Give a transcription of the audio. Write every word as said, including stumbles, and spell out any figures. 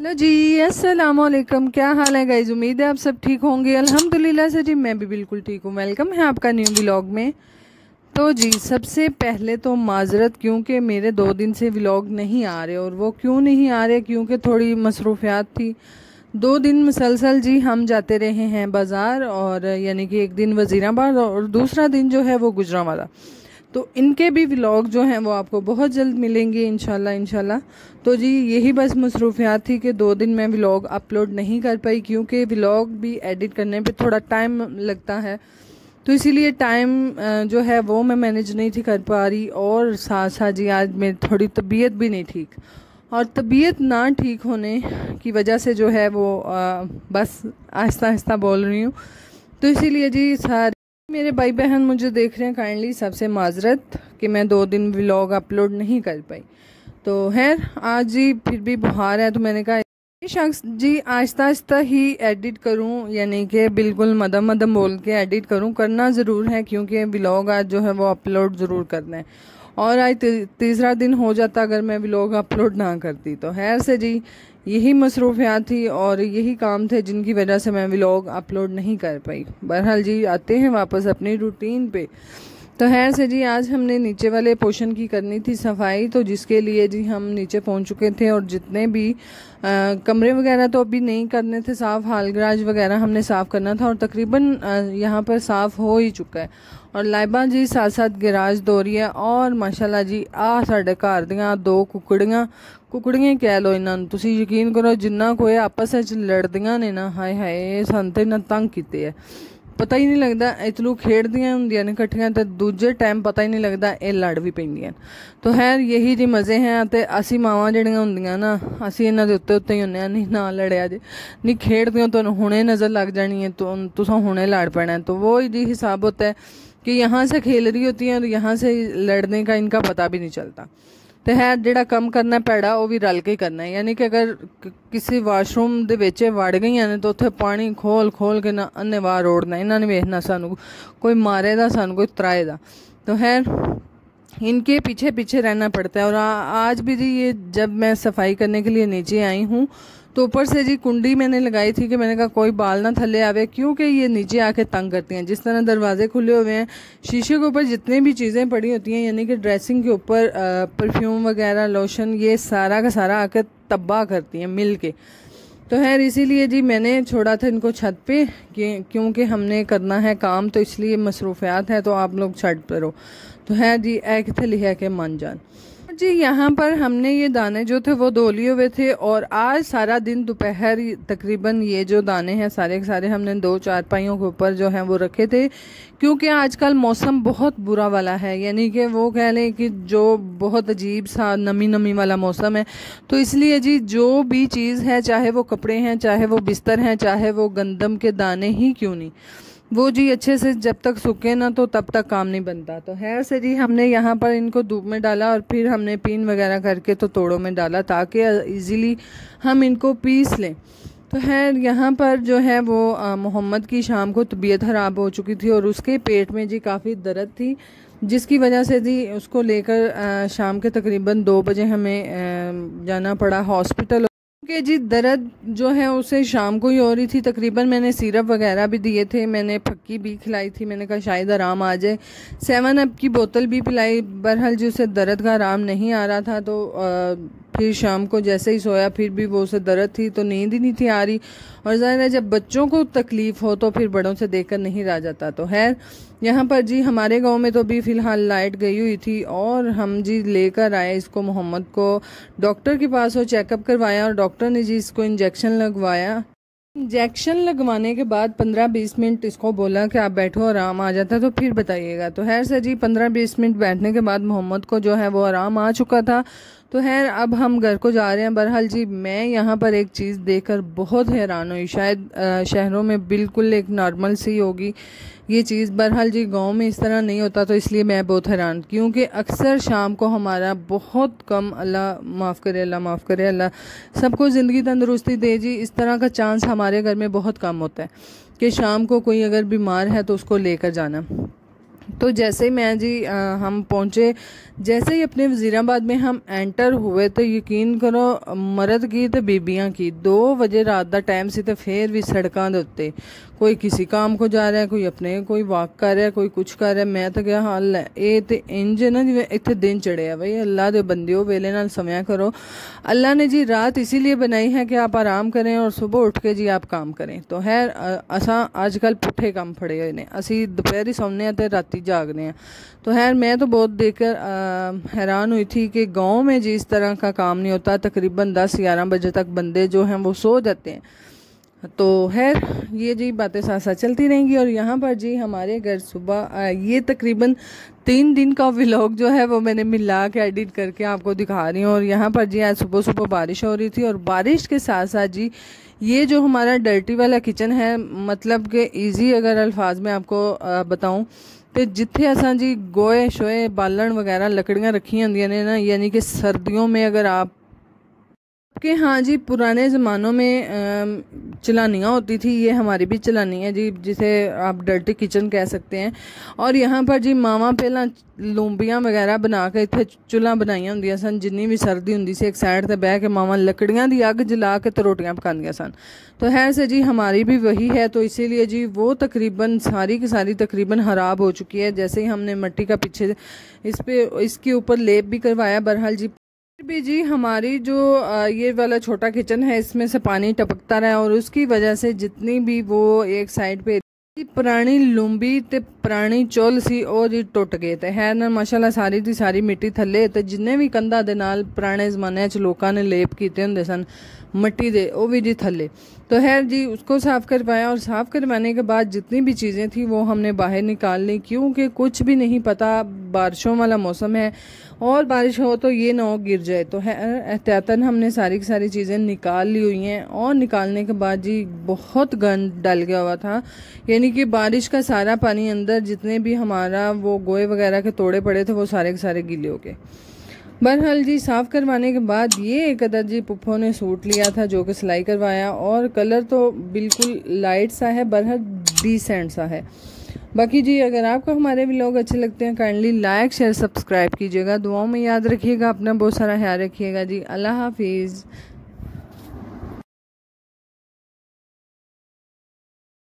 Hello जी, अस्सलाम वालेकुम। क्या हाल है गाइज? उम्मीद है आप सब ठीक होंगे। अल्हम्दुलिल्लाह से जी मैं भी बिल्कुल ठीक हूँ। वेलकम है आपका न्यू व्लॉग में। तो जी सबसे पहले तो माजरत, क्योंकि मेरे दो दिन से व्लॉग नहीं आ रहे। और वो क्यों नहीं आ रहे? क्योंकि थोड़ी मसरूफियात थी। दो दिन मुसलसल जी हम जाते रहे हैं बाज़ार, और यानी कि एक दिन वज़ीराबाद और दूसरा दिन जो है वो गुजरांवाला। तो इनके भी व्लॉग जो हैं वो आपको बहुत जल्द मिलेंगे इंशाल्लाह इंशाल्लाह। तो जी यही बस मसरूफियात थी कि दो दिन मैं व्लॉग अपलोड नहीं कर पाई, क्योंकि व्लॉग भी एडिट करने पे थोड़ा टाइम लगता है। तो इसीलिए टाइम जो है वो मैं मैनेज नहीं थी कर पा रही। और साथ साथ जी आज मेरी थोड़ी तबीयत भी नहीं ठीक, और तबीयत ना ठीक होने की वजह से जो है वो आ, बस आहिस्ता आहिस्ता बोल रही हूँ। तो इसीलिए जी सारे मेरे भाई बहन मुझे देख रहे हैं, काइंडली सबसे माजरत कि मैं दो दिन व्लॉग अपलोड नहीं कर पाई। तो खैर आज जी फिर भी बुखार है, तो मैंने कहा ये शख्स जी आहिस्ता आहिस्ता ही एडिट करूं, यानी कि बिल्कुल मदम मदम बोल के एडिट करूं। करना ज़रूर है क्योंकि व्लॉग आज जो है वो अपलोड ज़रूर करना है। और आज ती, तीसरा दिन हो जाता अगर मैं व्लॉग अपलोड ना करती। तो खैर से जी यही मसरूफियात थी और यही काम थे जिनकी वजह से मैं व्लॉग अपलोड नहीं कर पाई। बहरहाल जी आते हैं वापस अपनी रूटीन पे। तो खैर से जी आज हमने नीचे वाले पोर्शन की करनी थी सफाई, तो जिसके लिए जी हम नीचे पहुंच चुके थे। और जितने भी आ, कमरे वगैरह तो अभी नहीं करने थे साफ़, हाल गराज वगैरह हमने साफ़ करना था, और तकरीबन यहाँ पर साफ़ हो ही चुका है। और लाइबा जी साथ साथ गिराज धो रही है। और माशाल्लाह जी आ साढ़े घर दियां दो कुकड़ियां कुकड़ियां कह लो इन्होंने, तुसी यकीन करो जिन्ना कोई आपस में लड़दियां ने ना, हाय हाय सन ते इन्हें तंग किते है। पता ही नहीं लगता इतलू खेड़दियां हुंदियां ने कट्ठियां, ते दूजे टाइम पता ही नहीं लगता ये लड़ भी पैंदियां। तो खैर यही जी मज़े हैं। ते असी मावां जिहड़ियां हुंदियां ना, असी इन्हां दे उत्ते उत्ते ही हुंदे नहीं ना लड़िया जे नहीं खेड़दियां तुहानूं हुणे नज़र लग जानी है, तो तुसां हुणे लड़ पैना है। तो वो ही जी हिसाब होता है कि यहाँ से खेल रही होती हैं और यहाँ से लड़ने का इनका पता भी नहीं चलता। तो है जिहड़ा कम करना पैड़ा वो भी रल के ही करना है। यानी कि अगर किसी वाशरूम दे विच वड़ गई ने तो उत्थे पानी खोल खोल के ना अन्नेवाह रोड़ना, इन्हां ने वेखना सानू कोई मारे दा सानू कोई त्राए दा। तो खैर इनके पीछे पीछे रहना पड़ता है। और आ, आज भी जी ये जब मैं सफाई करने के लिए नीचे आई हूँ तो ऊपर से जी कुंडी मैंने लगाई थी कि मैंने कहा कोई बाल ना थल्ले आवे, क्योंकि ये नीचे आके तंग करती हैं। जिस तरह दरवाजे खुले हुए हैं, शीशे के ऊपर जितने भी चीज़ें पड़ी होती हैं, यानी कि ड्रेसिंग के ऊपर परफ्यूम वगैरह लोशन, ये सारा का सारा आके तबाह करती हैं मिल के। तो खैर इसीलिए जी मैंने छोड़ा था इनको छत पे, कि क्योंकि हमने करना है काम, तो इसलिए मसरूफियात है, तो आप लोग छत पर हो। तो खैर जी ए किथे लिखा के मन जान जी। यहाँ पर हमने ये दाने जो थे वो धो लिए हुए थे, और आज सारा दिन दोपहर तकरीबन ये जो दाने हैं सारे के सारे हमने दो चार पाइयों के ऊपर जो हैं वो रखे थे, क्योंकि आजकल मौसम बहुत बुरा वाला है। यानी कि वो कह लें कि जो बहुत अजीब सा नमी नमी वाला मौसम है। तो इसलिए जी जो भी चीज़ है, चाहे वो कपड़े हैं, चाहे वो बिस्तर हैं, चाहे वो गंदम के दाने ही क्यों नहीं, वो जी अच्छे से जब तक सूखे ना तो तब तक काम नहीं बनता। तो खैर से जी हमने यहाँ पर इनको धूप में डाला और फिर हमने पीन वगैरह करके तो तोड़ों में डाला, ताकि इजीली हम इनको पीस लें। तो खैर यहाँ पर जो है वो मोहम्मद की शाम को तबीयत ख़राब हो चुकी थी और उसके पेट में जी काफ़ी दर्द थी, जिसकी वजह से जी उसको लेकर शाम के तकरीबन दो बजे हमें जाना पड़ा हॉस्पिटल। कि जी दर्द जो है उसे शाम को ही हो रही थी तकरीबन। मैंने सिरप वगैरह भी दिए थे, मैंने फक्की भी खिलाई थी, मैंने कहा शायद आराम आ जाए। सेवन अप की बोतल भी पिलाई, बहरहाल जी उसे दर्द का आराम नहीं आ रहा था। तो आ, फिर शाम को जैसे ही सोया फिर भी वो उसे दर्द थी, तो नींद ही नहीं थी आ रही। और ज़ाहिर है जब बच्चों को तकलीफ़ हो तो फिर बड़ों से देखकर नहीं रह जाता। तो खैर यहाँ पर जी हमारे गांव में तो भी फ़िलहाल लाइट गई हुई थी, और हम जी लेकर आए इसको मोहम्मद को डॉक्टर के पास, वो चेकअप करवाया और डॉक्टर ने जी इसको इंजेक्शन लगवाया। इंजेक्शन लगवाने के बाद पंद्रह बीस मिनट इसको बोला कि आप बैठो, आराम आ जाता है तो फिर बताइएगा। तो खैर से जी पंद्रह बीस मिनट बैठने के बाद मोहम्मद को जो है वो आराम आ चुका था। तो खैर अब हम घर को जा रहे हैं। बहरहाल जी मैं यहाँ पर एक चीज़ देखकर बहुत हैरान हुई, शायद शहरों में बिल्कुल एक नॉर्मल सी होगी ये चीज़, बहरहाल जी गांव में इस तरह नहीं होता। तो इसलिए मैं बहुत हैरान, क्योंकि अक्सर शाम को हमारा बहुत कम, अल्लाह माफ़ करे अल्लाह माफ़ करे अल्लाह सबको ज़िंदगी तंदुरुस्ती दे जी, इस तरह का चांस हमारे घर में बहुत कम होता है कि शाम को कोई अगर बीमार है तो उसको लेकर जाना। तो जैसे ही मैं जी आ, हम पहुँचे, जैसे ही अपने वज़ीराबाद में हम एंटर हुए तो यकीन करो मर्द की तो बीबियां की दो बजे रात का टाइम सी तो फिर भी सड़कों के उत्ते कोई किसी काम को जा रहा है, कोई अपने कोई वॉक कर रहा है, कोई कुछ कर रहा है। मैं तो क्या हाल है ये तो इंज ना जिवें इत्थे दिन चढ़िया। बई अल्लाह दे बंदिओ वेले नाल समया करो। अल्लाह ने जी रात इसीलिए बनाई है कि आप आराम करें और सुबह उठ के जी आप काम करें। तो है असा अजकल पुठे काम फड़े हुए ने, असी दोपहरी सौने हैं तो राती जागने हैं। तो खैर मैं तो बहुत देखकर हैरान हुई थी कि गांव में जी इस तरह का काम नहीं होता। तकरीबन दस ग्यारह बजे तक बंदे जो हैं वो सो जाते हैं। तो खैर ये जी बातें साथ साथ चलती रहेंगी। और यहाँ पर जी हमारे घर सुबह ये तकरीबन तीन दिन का व्लॉग जो है वो मैंने मिला के एडिट करके आपको दिखा रही हूँ। और यहाँ पर जी आज सुबह सुबह बारिश हो रही थी और बारिश के साथ साथ जी ये जो हमारा डर्टी वाला किचन है, मतलब कि ईजी अगर अल्फाज में आपको बताऊँ तो जिथे असा जी गोए शोए बालन वगैरह लकड़ियाँ रखी होंदियां ने ना, यानी कि सर्दियों में अगर आप कि हाँ जी पुराने ज़मानों में चलानियाँ होती थी, ये हमारी भी चलानी है जी, जिसे आप डर्टी किचन कह सकते हैं। और यहाँ पर जी मामा पहला लूंबियाँ वगैरह बना के इतने चुल्हा बनाई होंदियां सन। जिन्नी भी सर्दी होंदी सी एक साइड ते बह के मामा लकड़ियाँ दी अग जला के तो रोटियाँ पकांदियां सन। तो है से जी हमारी भी वही है। तो इसीलिए जी वो तकरीबन सारी की सारी तकरीबन ख़राब हो चुकी है। जैसे ही हमने मिट्टी का पीछे इस पे इसके ऊपर लेप भी करवाया। बहरहाल जी भी जी हमारी जो ये वाला छोटा किचन है इसमें से पानी टपकता रहा और उसकी वजह से जितनी भी वो एक साइड पे पुरानी लुंबी ते पुरानी चुल सी ਉਹ जी टुट गए थे। है ना माशाल्लाह सारी दी सारी मिट्टी थले ते जिन्ने भी कंधा दे नाल पुराने ज़माने च लोगों ने लेप कीते हुंदे सन मिट्टी दे, वो भी जी थले। तो है जी उसको साफ़ करवाया और साफ़ करवाने के बाद जितनी भी चीज़ें थी वो हमने बाहर निकाल ली, क्योंकि कुछ भी नहीं पता, बारिशों वाला मौसम है और बारिश हो तो ये ना हो गिर जाए। तो है एहतियातन हमने सारी की सारी चीज़ें निकाल ली हुई हैं। और निकालने के बाद जी बहुत गंद डल गया हुआ था, यानी कि बारिश का सारा पानी अंदर जितने भी हमारा वो गोए वगैरह के तोड़े पड़े थे वो सारे के सारे गीले हो गए। बहरहाल जी साफ़ करवाने के बाद ये एक अदर जी पुप्पो ने सूट लिया था जो कि सिलाई करवाया और कलर तो बिल्कुल लाइट सा है, बहरहाल डिसेंट सा है। बाकी जी अगर आपको हमारे व्लॉग अच्छे लगते हैं काइंडली लाइक शेयर सब्सक्राइब कीजिएगा। दुआओं में याद रखिएगा, अपना बहुत सारा ख्याल रखिएगा जी। अल्लाह हाफिज़।